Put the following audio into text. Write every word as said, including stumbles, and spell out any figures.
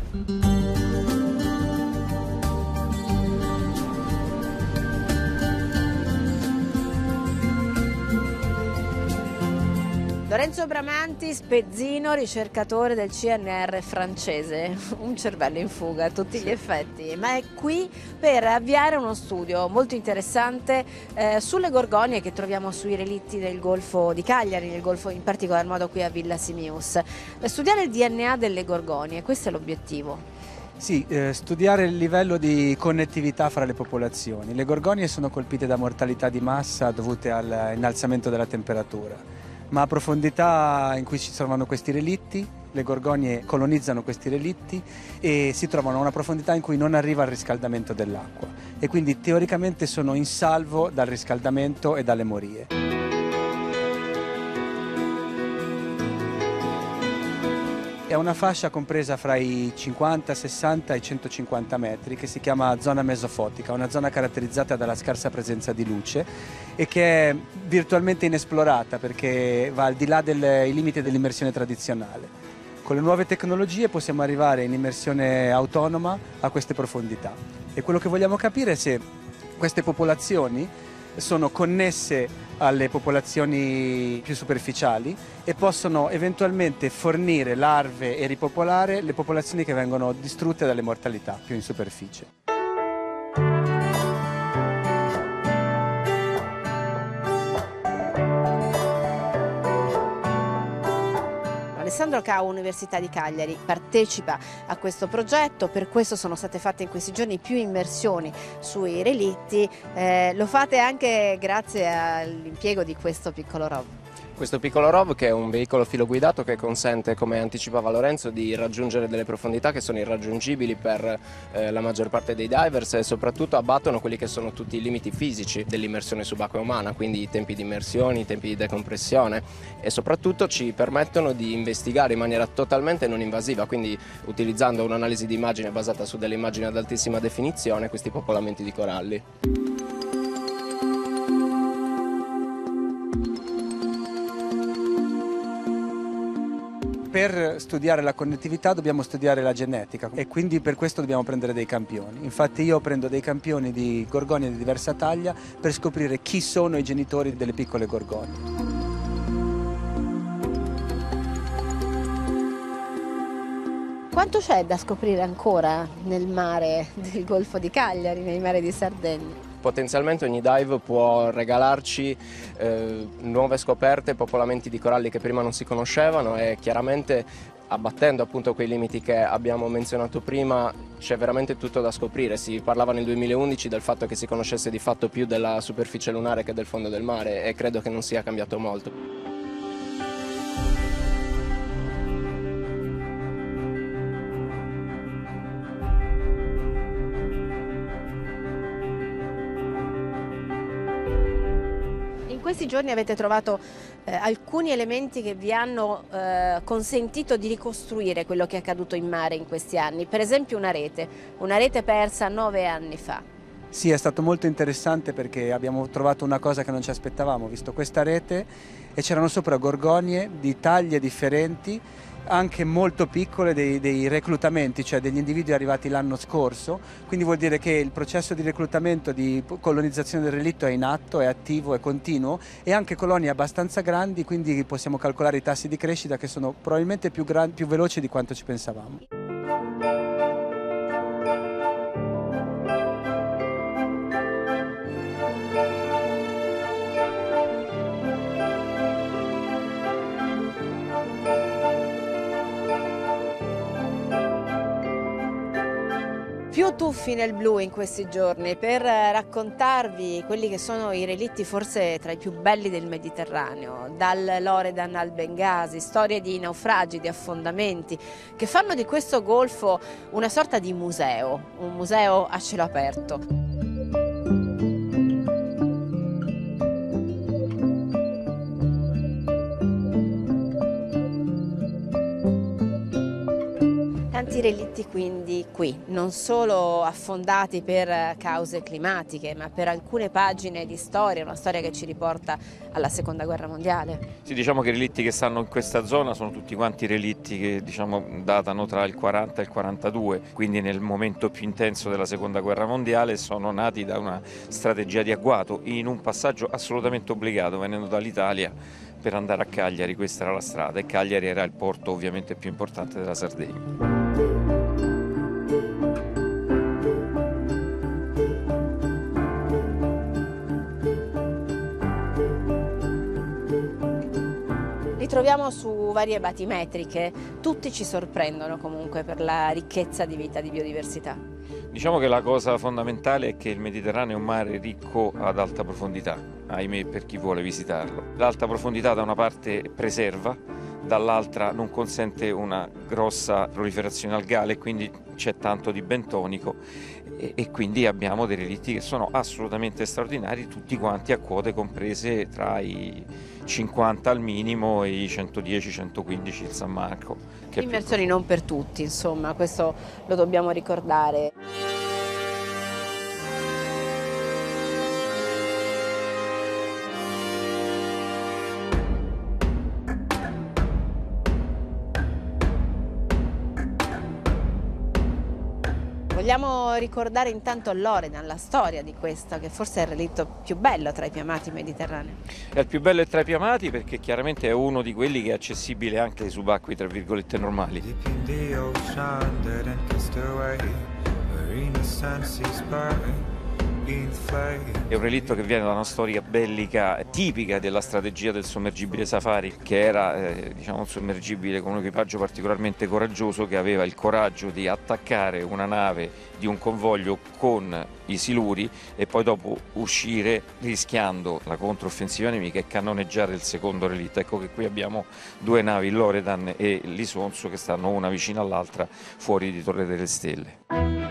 Lorenzo Bramanti, spezzino, ricercatore del C N R francese, un cervello in fuga a tutti gli effetti, ma è qui per avviare uno studio molto interessante eh, sulle gorgonie che troviamo sui relitti del Golfo di Cagliari, nel Golfo, in particolar modo qui a Villa Simius. Studiare il D N A delle gorgonie, questo è l'obiettivo. Sì, eh, studiare il livello di connettività fra le popolazioni. Le gorgonie sono colpite da mortalità di massa dovute all'innalzamento della temperatura. Ma a profondità in cui si trovano questi relitti, le gorgonie colonizzano questi relitti e si trovano a una profondità in cui non arriva il riscaldamento dell'acqua e quindi teoricamente sono in salvo dal riscaldamento e dalle morie. È una fascia compresa fra i cinquanta, sessanta e i centocinquanta metri che si chiama zona mesofotica, una zona caratterizzata dalla scarsa presenza di luce e che è virtualmente inesplorata perché va al di là dei limiti dell'immersione tradizionale. Con le nuove tecnologie possiamo arrivare in immersione autonoma a queste profondità e quello che vogliamo capire è se queste popolazioni sono connesse alle popolazioni più superficiali e possono eventualmente fornire larve e ripopolare le popolazioni che vengono distrutte dalle mortalità più in superficie. Alessandro Cao, Università di Cagliari, partecipa a questo progetto, per questo sono state fatte in questi giorni più immersioni sui relitti, eh, lo fate anche grazie all'impiego di questo piccolo rover. Questo piccolo R O V, che è un veicolo filoguidato che consente, come anticipava Lorenzo, di raggiungere delle profondità che sono irraggiungibili per eh, la maggior parte dei divers e soprattutto abbattono quelli che sono tutti i limiti fisici dell'immersione subacquea umana, quindi i tempi di immersione, i tempi di decompressione e soprattutto ci permettono di investigare in maniera totalmente non invasiva, quindi utilizzando un'analisi di immagine basata su delle immagini ad altissima definizione, questi popolamenti di coralli. Per studiare la connettività dobbiamo studiare la genetica e quindi per questo dobbiamo prendere dei campioni. Infatti io prendo dei campioni di gorgonie di diversa taglia per scoprire chi sono i genitori delle piccole gorgonie. Quanto c'è da scoprire ancora nel mare del Golfo di Cagliari, nel mare di Sardegna? Potenzialmente ogni dive può regalarci eh, nuove scoperte, popolamenti di coralli che prima non si conoscevano e chiaramente abbattendo appunto quei limiti che abbiamo menzionato prima c'è veramente tutto da scoprire. Si parlava nel duemilaundici del fatto che si conoscesse di fatto più della superficie lunare che del fondo del mare e credo che non sia cambiato molto. In questi giorni avete trovato eh, alcuni elementi che vi hanno eh, consentito di ricostruire quello che è accaduto in mare in questi anni, per esempio una rete, una rete persa nove anni fa. Sì, è stato molto interessante perché abbiamo trovato una cosa che non ci aspettavamo, visto questa rete e c'erano sopra gorgonie di taglie differenti, anche molto piccole, dei, dei reclutamenti, cioè degli individui arrivati l'anno scorso, quindi vuol dire che il processo di reclutamento, di colonizzazione del relitto è in atto, è attivo, è continuo e anche colonie abbastanza grandi, quindi possiamo calcolare i tassi di crescita che sono probabilmente più, gran, più veloci di quanto ci pensavamo. Più tuffi nel blu in questi giorni per raccontarvi quelli che sono i relitti forse tra i più belli del Mediterraneo, dal Loredan al Bengasi, storie di naufragi, di affondamenti, che fanno di questo golfo una sorta di museo, un museo a cielo aperto. Tanti relitti quindi qui, non solo affondati per cause climatiche, ma per alcune pagine di storia, una storia che ci riporta alla Seconda Guerra Mondiale. Sì, diciamo che i relitti che stanno in questa zona sono tutti quanti relitti che diciamo datano tra il quaranta e il quarantadue, quindi nel momento più intenso della Seconda Guerra Mondiale, sono nati da una strategia di agguato in un passaggio assolutamente obbligato, venendo dall'Italia per andare a Cagliari. Questa era la strada e Cagliari era il porto ovviamente più importante della Sardegna. Li troviamo su varie batimetriche, tutti ci sorprendono comunque per la ricchezza di vita, di biodiversità. Diciamo che la cosa fondamentale è che il Mediterraneo è un mare ricco ad alta profondità, ahimè per chi vuole visitarlo. L'alta profondità da una parte preserva, dall'altra non consente una grossa proliferazione algale e quindi c'è tanto di bentonico e, e quindi abbiamo dei relitti che sono assolutamente straordinari, tutti quanti a quote comprese tra i cinquanta al minimo e i centodieci centoquindici il San Marco. Immersioni non per tutti, insomma, questo lo dobbiamo ricordare. Vogliamo ricordare intanto l'Oredan, la storia di questo, che forse è il relitto più bello tra i più amati mediterranei. È il più bello tra i più amati perché chiaramente è uno di quelli che è accessibile anche ai subacquei tra virgolette normali. È un relitto che viene da una storia bellica tipica della strategia del sommergibile Safari, che era eh, diciamo, un sommergibile con un equipaggio particolarmente coraggioso che aveva il coraggio di attaccare una nave di un convoglio con i siluri e poi dopo uscire rischiando la controffensiva nemica e cannoneggiare il secondo relitto. Ecco che qui abbiamo due navi, l'Oredan e l'Isonzo, che stanno una vicino all'altra fuori di Torre delle Stelle.